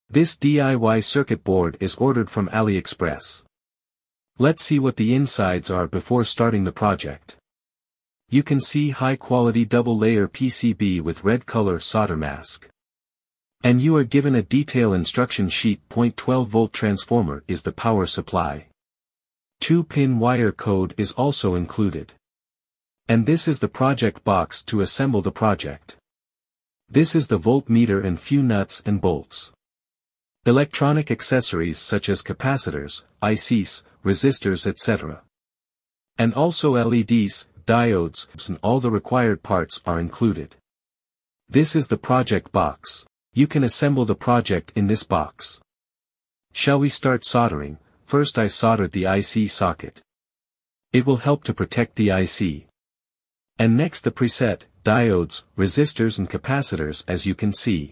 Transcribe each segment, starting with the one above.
This DIY circuit board is ordered from AliExpress. Let's see what the insides are before starting the project. You can see high-quality double-layer PCB with red color solder mask. And you are given a detailed instruction sheet. 12-volt transformer is the power supply. 2-pin wire code is also included. And this is the project box to assemble the project. This is the voltmeter and few nuts and bolts. Electronic accessories such as capacitors, ICs, resistors etc. And also LEDs, diodes, and all the required parts are included. This is the project box. You can assemble the project in this box. Shall we start soldering? First I soldered the IC socket. It will help to protect the IC. And next the preset, diodes, resistors and capacitors as you can see.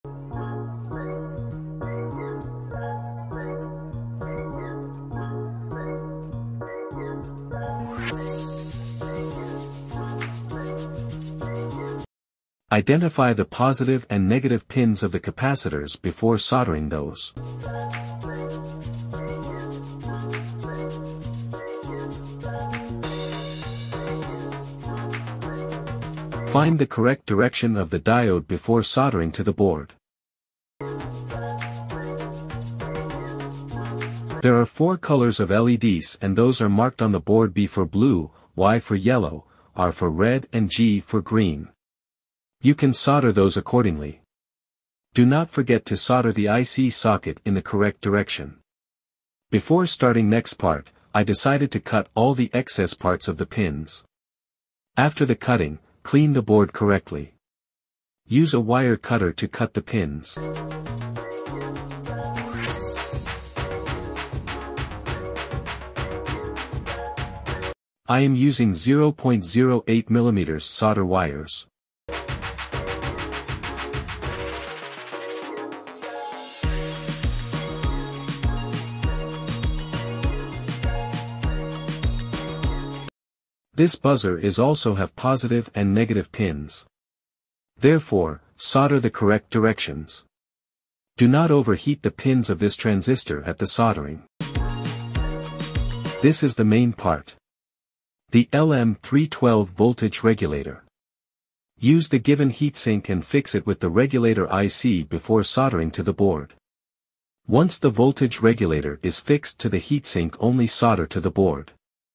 Identify the positive and negative pins of the capacitors before soldering those. Find the correct direction of the diode before soldering to the board. There are 4 colors of LEDs and those are marked on the board: B for blue, Y for yellow, R for red and G for green. You can solder those accordingly. Do not forget to solder the IC socket in the correct direction. Before starting next part, I decided to cut all the excess parts of the pins. After the cutting, clean the board correctly. Use a wire cutter to cut the pins. I am using 0.08 mm solder wires. This buzzer is also have positive and negative pins. Therefore, solder the correct directions. Do not overheat the pins of this transistor at the soldering. This is the main part. The LM317 voltage regulator. Use the given heatsink and fix it with the regulator IC before soldering to the board. Once the voltage regulator is fixed to the heatsink, only solder to the board.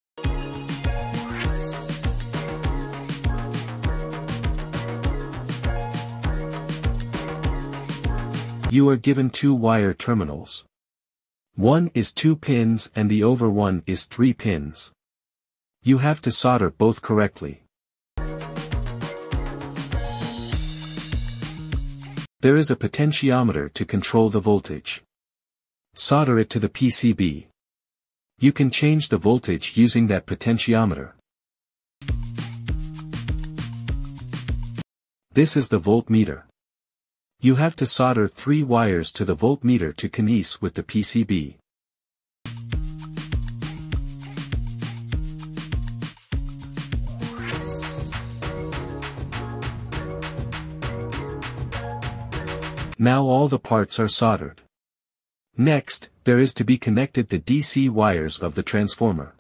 You are given 2 wire terminals. One is 2 pins and the over one is 3 pins. You have to solder both correctly. There is a potentiometer to control the voltage. Solder it to the PCB. You can change the voltage using that potentiometer. This is the voltmeter. You have to solder 3 wires to the voltmeter to connect with the PCB. Now all the parts are soldered. Next, there is to be connected the DC wires of the transformer.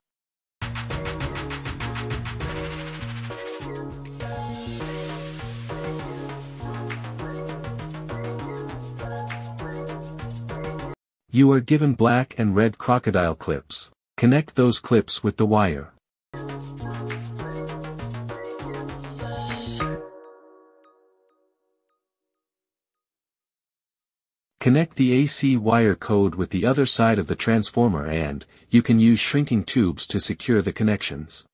You are given black and red crocodile clips. Connect those clips with the wire. Connect the AC wire code with the other side of the transformer and, you can use shrinking tubes to secure the connections.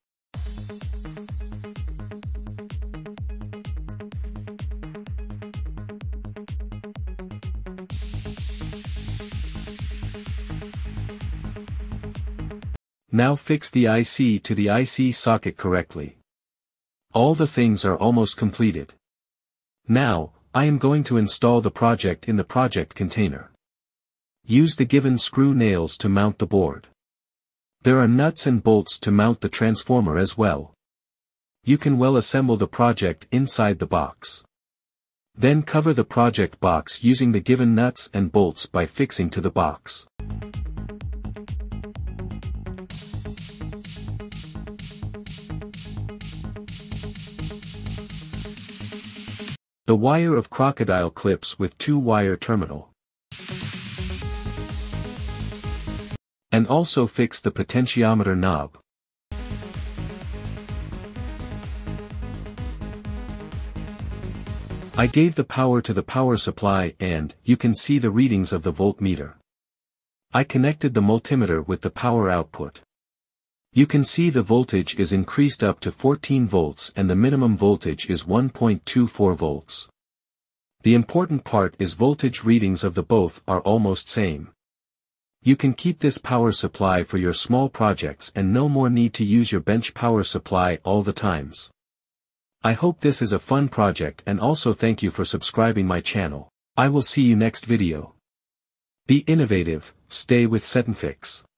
Now fix the IC to the IC socket correctly. All the things are almost completed. Now, I am going to install the project in the project container. Use the given screw nails to mount the board. There are nuts and bolts to mount the transformer as well. You can well assemble the project inside the box. Then cover the project box using the given nuts and bolts by fixing to the box. The wire of crocodile clips with 2-wire terminal. And also fix the potentiometer knob. I gave the power to the power supply and, you can see the readings of the voltmeter. I connected the multimeter with the power output. You can see the voltage is increased up to 14 volts and the minimum voltage is 1.24 volts. The important part is voltage readings of the both are almost same. You can keep this power supply for your small projects and no more need to use your bench power supply all the times. I hope this is a fun project and also thank you for subscribing my channel. I will see you next video. Be innovative, stay with SetNFix.